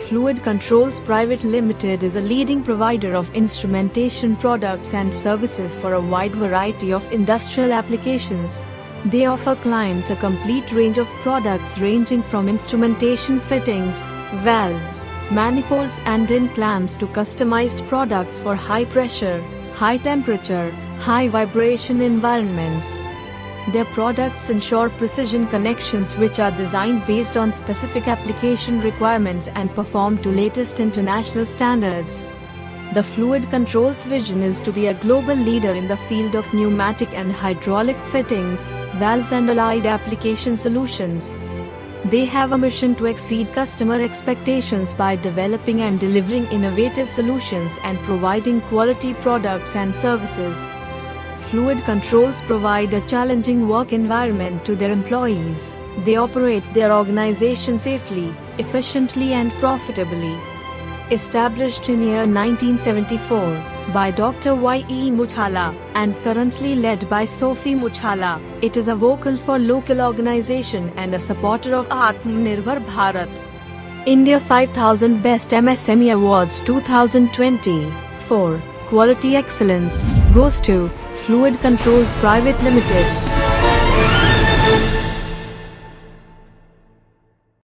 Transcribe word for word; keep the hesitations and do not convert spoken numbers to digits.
Fluid Controls Private Limited is a leading provider of instrumentation products and services for a wide variety of industrial applications. They offer clients a complete range of products ranging from instrumentation fittings, valves, manifolds and in clamps to customized products for high pressure, high temperature, high vibration environments. Their products ensure precision connections which are designed based on specific application requirements and perform to latest international standards. The Fluid Controls vision is to be a global leader in the field of pneumatic and hydraulic fittings, valves and allied application solutions. They have a mission to exceed customer expectations by developing and delivering innovative solutions and providing quality products and services. Fluid Controls provide a challenging work environment to their employees. They operate their organization safely, efficiently and profitably. Established in year nineteen seventy-four by Doctor Y E Muthala and currently led by Sophie Muthala, it is a vocal for local organization and a supporter of Atmanirbhar Bharat. India five thousand Best M S M E Awards twenty twenty-four Quality Excellence goes to Fluid Controls Private Limited.